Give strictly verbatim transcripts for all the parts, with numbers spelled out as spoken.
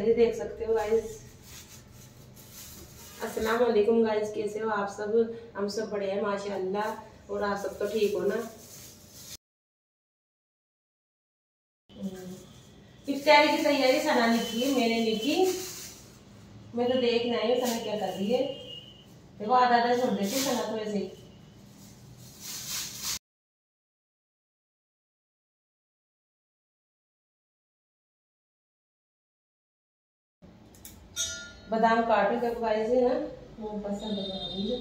तैयारी देख सकते हो गाइस। अस्सलाम वालेकुम गाइस, कैसे हो आप सब? हम सब बढ़िया हैं माशाअल्लाह। और आप सब तो ठीक हो ना? इफ्तारी की तैयारी सना ने की, मैंने नहीं की। मैं तो देख नहीं हूँ सना क्या कर रही है। देखो आधा आधा छोड़ देती सना तो ऐसे ही। बादाम काटो जब गाइस है ना, वो पसंद बनाऊंगी।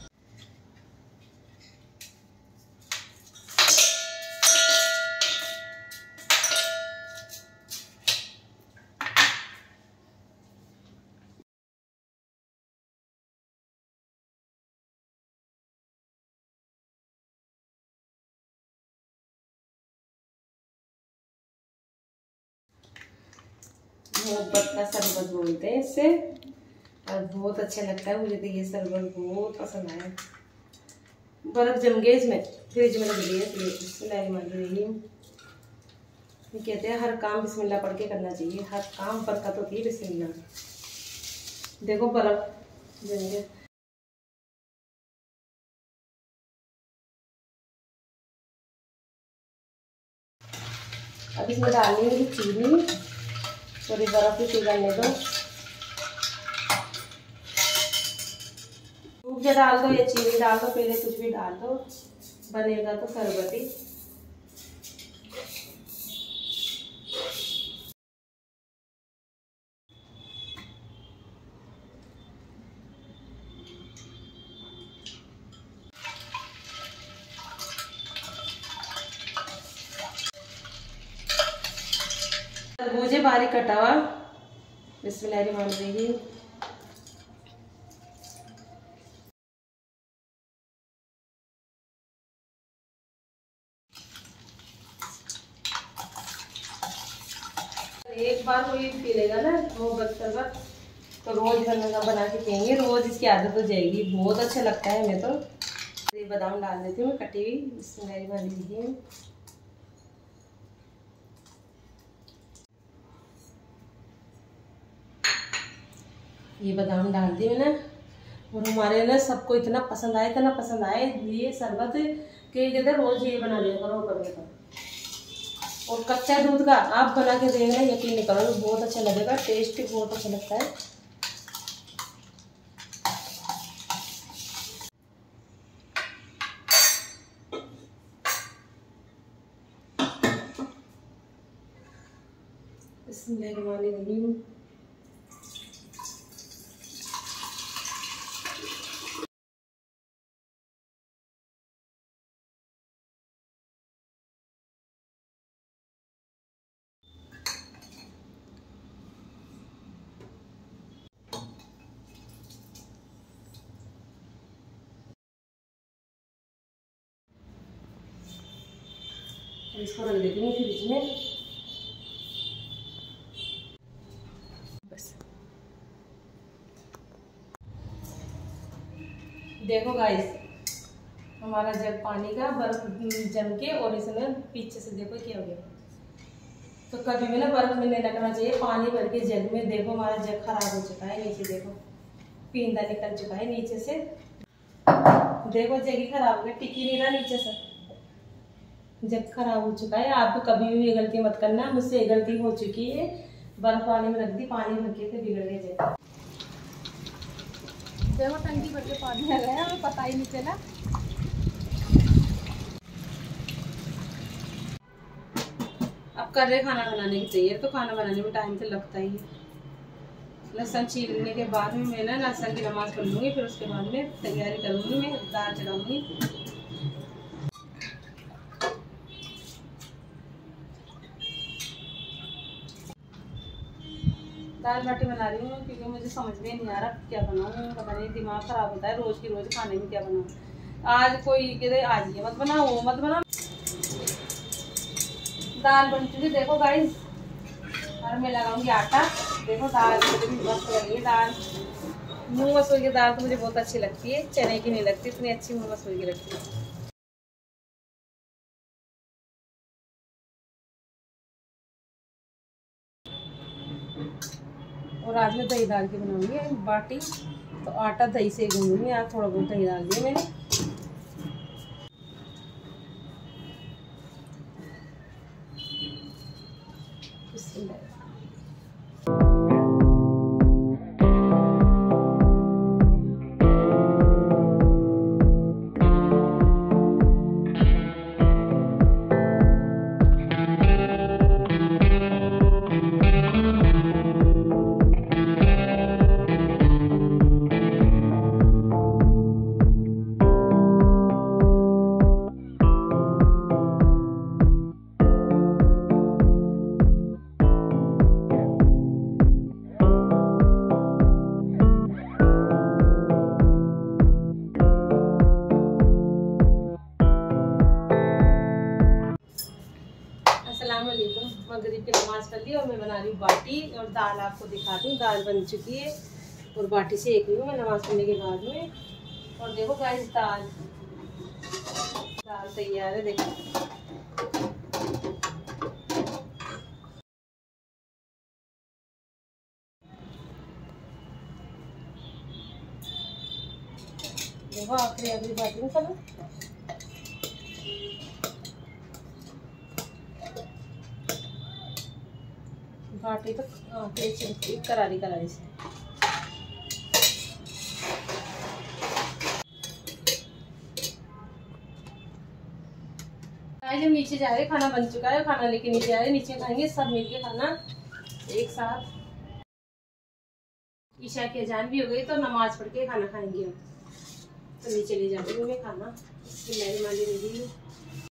मोहब्बत का शरबत बोलते हैं इससे, और बहुत अच्छा लगता है मुझे तो ये शरबत बहुत पसंद आया। बर्फ जम गई इसमें, फ्रिज में रख दिया इसलिए। ये कहते हैं हर काम बिस्मिल्लाह पढ़ के करना चाहिए, हर काम बरकत होती है बिस्मिल्लाह। देखो बर्फ जम गया। अब इसमें डालनी है चीनी, थोड़ी बर्फ भी पिघलने दो। दूध डाल दो या चीनी डाल दो, पहले कुछ भी डाल दो, बनेगा तो शरबती। तरबूजे बारीक कटा हुआ, बिस्मिल्लाहिर्रहमानिर्रहीम। एक बार कोई पी लेगा ना मोहब्बत शरबत तो रोज बना बना के पियेंगे, रोज इसकी आदत हो जाएगी। बहुत अच्छा लगता है हमें तो। ये बादाम डाल देती हूँ कटी हुई, बिस्मिल्लाहिर्रहमानिर्रहीम। ये बादाम डाल दी मैंने, और हमारे ना सबको इतना पसंद आया, इतना पसंद आए ये शरबत कि कहते रोज ये बना लिया करो कभी तो। और कच्चा दूध का आप बना के देखना, यकीन नहीं करोगे बहुत अच्छा लगेगा, टेस्ट भी बहुत अच्छा लगता है। बिस्मिल्लाहिर्रहमानिर्रहीम। इसको रख देती हूँ फ्रिज में बस। देखो गाइस, हमारा जग पानी का बर्फ जम के, और इसमें पीछे से देखो क्या हो गया। तो कभी भी ना बर्फ में नहीं रखना चाहिए, पानी भर के जग में। देखो हमारा जग खराब हो चुका है, नीचे देखो पींदा निकल चुका है नीचे से। देखो जग ही खराब हो गया, टिकी नहीं रहा नीचे से, जग खराब हो चुका है। आप तो कभी भी ये गलती मत करना, मुझसे ये गलती हो चुकी है। बर्फ पानी में रख दी, पानी भर के बिगड़ गए जग। देखो टंकी भर के पानी आ गया, हमें पता ही नहीं चला। अब कर रहे खाना बनाने की चाहिए, तो खाना बनाने में टाइम तो लगता ही है। लहसुन छीलने के बाद में मैं ना लहसुन की नमाज पढ़ लूँगी, फिर उसके बाद में तैयारी करूँगी, मैं दाल चढ़ाऊँगी। दाल बाटी बना रही हूँ क्योंकि मुझे समझ में नहीं आ रहा क्या बनाऊँ, पता नहीं, दिमाग खराब होता है रोज की रोज खाने में क्या बनाऊँ। आज कोई कहते आज ये मत बनाओ वो मत बनाओ। दाल बन चुकी देखो गाइस, और मैं लगाऊंगी आटा। देखो दाल मस्त लगी है दाल। मूंग मसूर की दाल तो मुझे बहुत अच्छी लगती है, चने की नहीं लगती इतनी अच्छी, मूंग मसूर की लगती है। बाद में दही डाल के बनाऊंगी बाटी। तो आटा दही से गूंदूंगी, यार थोड़ा बहुत दही डाल दिया मैंने। मगरिब की नमाज पढ़ ली और मैं बना रही हूँ बाटी और दाल आपको दिखाती हूँ। दाल बन चुकी है और बाटी सेक रही हूँ मैं नमाज पढ़ने के बाद में। और देखो गाइस दाल दाल तैयार है। देखो देखो आखिरी आखिरी बाटी में चलो बाटी तो तेज चलती करारी करारी से। जब नीचे जा रहे खाना बन चुका है, खाना लेके नीचे आ रहे, नीचे खाएंगे सब मिलके खाना एक साथ। ईशा की अजान भी हो गई तो नमाज पढ़ के खाना खाएंगे। तो नीचे ले जाती हूँ मैं खाना।